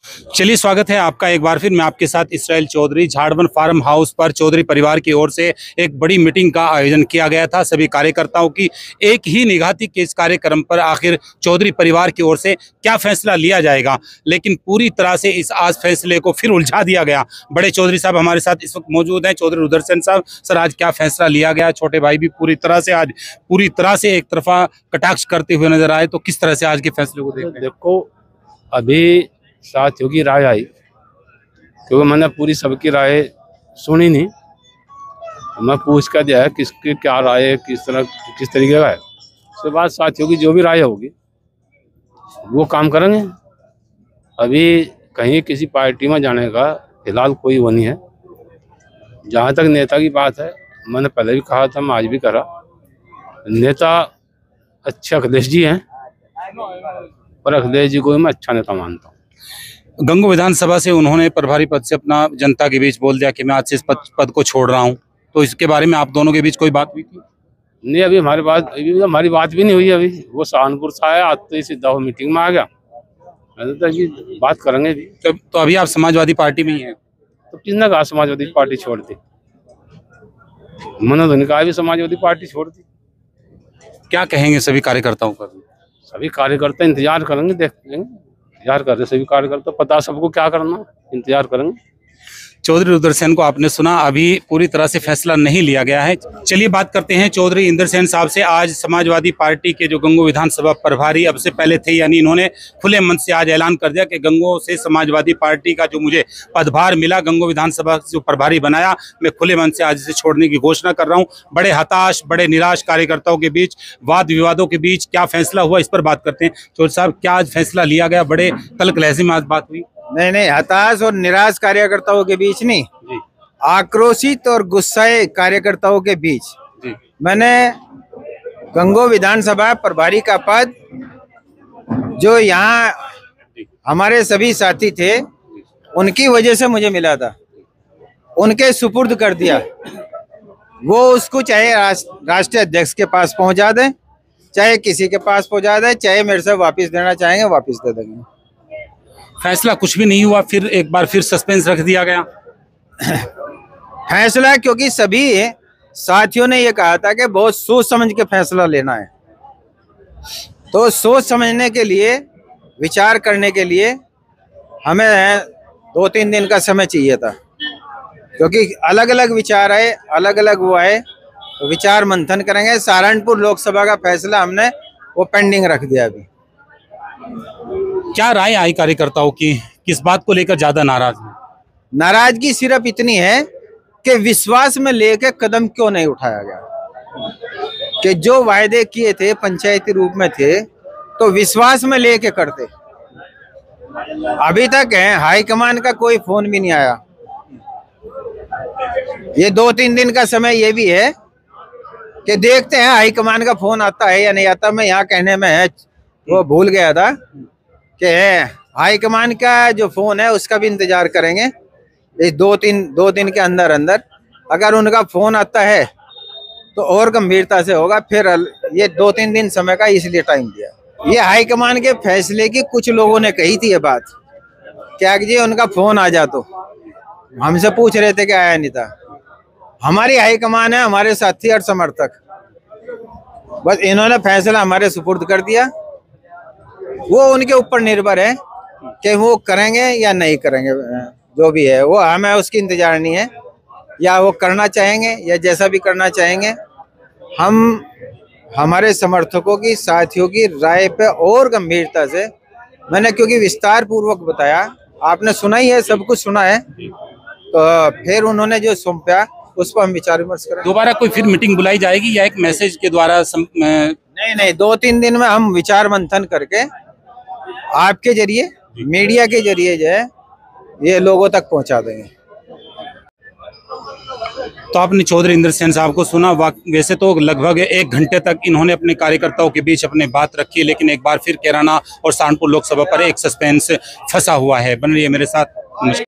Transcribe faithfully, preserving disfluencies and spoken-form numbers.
चलिए, स्वागत है आपका एक बार फिर। मैं आपके साथ इसराइल चौधरी। झाड़वन फार्म हाउस पर चौधरी परिवार की ओर से एक बड़ी मीटिंग का आयोजन किया गया था। सभी कार्यकर्ताओं की एक ही निगाह थी कि इस कार्यक्रम पर आखिर चौधरी परिवार की ओर से क्या फैसला लिया जाएगा, लेकिन पूरी तरह से इस आज फैसले को फिर उलझा दिया गया। बड़े चौधरी साहब हमारे साथ इस वक्त मौजूद हैं, चौधरी रुदरसेन साहब। सर, आज क्या फैसला लिया गया? छोटे भाई भी पूरी तरह से आज पूरी तरह से एक तरफा कटाक्ष करते हुए नजर आए, तो किस तरह से आज के फैसले को देखते हैं? देखो, अभी साथियों की राय आई, क्योंकि मैंने पूरी सबकी राय सुनी नहीं। मैं पूछ कर दिया है किसकी क्या राय है, किस तरह किस तरीके का है। उसके बाद साथियों की जो भी राय होगी वो काम करेंगे। अभी कहीं किसी पार्टी में जाने का फिलहाल कोई वो नहीं है। जहाँ तक नेता की बात है, मैंने पहले भी कहा था, मैं आज भी करा, नेता अच्छे अखिलेश जी हैं, पर अखिलेश जी को भी मैं अच्छा नेता मानता हूँ। गंगो विधानसभा से उन्होंने प्रभारी पद से अपना जनता के बीच बोल दिया कि मैं आज से इस पद, पद को छोड़ रहा हूं, तो इसके बारे में आप दोनों के बीच कोई बात हुई थी? नहीं, अभी हमारी बात अभी हमारी बात भी नहीं हुई। अभी वो सहारनपुर से आया, आज तो सीधा वो मीटिंग में आ गया। मैंने तो अभी बात करेंगे भी। तो, तो अभी आप समाजवादी पार्टी में ही हैं? तो किसने कहा समाजवादी पार्टी छोड़ दी? मैंने तो नहीं कहा भी समाजवादी पार्टी छोड़ दी। क्या कहेंगे सभी कार्यकर्ताओं का? सभी कार्यकर्ता इंतजार करेंगे, देख लेंगे। इंतजार कर रहे सभी कार्यकर्ता, पता सबको क्या करना, इंतजार करेंगे। चौधरी रुदरसेन को आपने सुना, अभी पूरी तरह से फैसला नहीं लिया गया है। चलिए बात करते हैं चौधरी इंद्रसेन साहब से। आज समाजवादी पार्टी के जो गंगो विधानसभा प्रभारी अब से पहले थे, यानी इन्होंने खुले मन से आज ऐलान कर दिया कि गंगो से समाजवादी पार्टी का जो मुझे पदभार मिला, गंगो विधानसभा जो प्रभारी बनाया, मैं खुले मन से आज इसे छोड़ने की घोषणा कर रहा हूँ। बड़े हताश, बड़े निराश कार्यकर्ताओं के बीच, वाद विवादों के बीच क्या फैसला हुआ, इस पर बात करते हैं। चौधरी साहब, क्या आज फैसला लिया गया? बड़े तल्ख लहजे में आज बात हुई। नहीं नहीं, हताश और निराश कार्यकर्ताओं के बीच नहीं, आक्रोशित और गुस्साए कार्यकर्ताओं के बीच जी। मैंने गंगो विधानसभा प्रभारी का पद, जो यहाँ हमारे सभी साथी थे उनकी वजह से मुझे मिला था, उनके सुपुर्द कर दिया। वो उसको चाहे राष्ट्रीय अध्यक्ष के पास पहुंचा दें, चाहे किसी के पास पहुंचा दें, चाहे मेरे से वापस देना चाहेंगे वापस दे देंगे। फैसला कुछ भी नहीं हुआ, फिर एक बार फिर सस्पेंस रख दिया गया फैसला, क्योंकि सभी साथियों ने ये कहा था कि बहुत सोच समझ के फैसला लेना है। तो सोच समझने के लिए, विचार करने के लिए हमें दो तीन दिन का समय चाहिए था, क्योंकि अलग अलग विचार आए, अलग अलग वो आए, तो विचार मंथन करेंगे। सहारनपुर लोकसभा का फैसला हमने वो पेंडिंग रख दिया। अभी क्या राय आई कार्यकर्ताओं की, किस बात को लेकर ज्यादा नाराज हैं? नाराजगी सिर्फ इतनी है कि विश्वास में लेके कदम क्यों नहीं उठाया गया, कि जो वायदे किए थे पंचायती रूप में थे तो विश्वास में लेके करते। अभी तक है हाईकमान का कोई फोन भी नहीं आया। ये दो तीन दिन का समय ये भी है कि देखते हैं हाईकमान का फोन आता है या नहीं आता। मैं यहाँ कहने में है वो भूल गया था कि हाईकमान का जो फोन है उसका भी इंतजार करेंगे। इस दो तीन दो दिन के अंदर अंदर अगर उनका फोन आता है तो और गंभीरता से होगा। फिर ये दो तीन दिन समय का इसलिए टाइम दिया। ये हाईकमान के फैसले की कुछ लोगों ने कही थी ये बात, क्या जी उनका फोन आ जा, तो हमसे पूछ रहे थे कि आया नहीं था। हमारी हाईकमान है, हमारे साथी और समर्थक, बस इन्होंने फैसला हमारे सुपुर्द कर दिया। वो उनके ऊपर निर्भर है कि वो करेंगे या नहीं करेंगे। जो भी है वो हमें उसकी इंतजार नहीं है, या वो करना चाहेंगे या जैसा भी करना चाहेंगे। हम हमारे समर्थकों की, साथियों की राय पे और गंभीरता से, मैंने क्योंकि विस्तार पूर्वक बताया, आपने सुना ही है, सब कुछ सुना है, तो फिर उन्होंने जो सौंपा उस पर हम विचार विमर्श करें। दोबारा कोई फिर मीटिंग बुलाई जाएगी या एक मैसेज के द्वारा सम, नहीं नहीं, दो तीन दिन में हम विचार मंथन करके आपके जरिए, मीडिया के जरिए जो है ये लोगों तक पहुंचा देंगे। तो आपने चौधरी इंद्रसेन साहब को सुना। वैसे तो लगभग एक घंटे तक इन्होंने अपने कार्यकर्ताओं के बीच अपने बात रखी, लेकिन एक बार फिर कैराना और सहारनपुर लोकसभा पर एक सस्पेंस फंसा हुआ है। बन रही है मेरे साथ।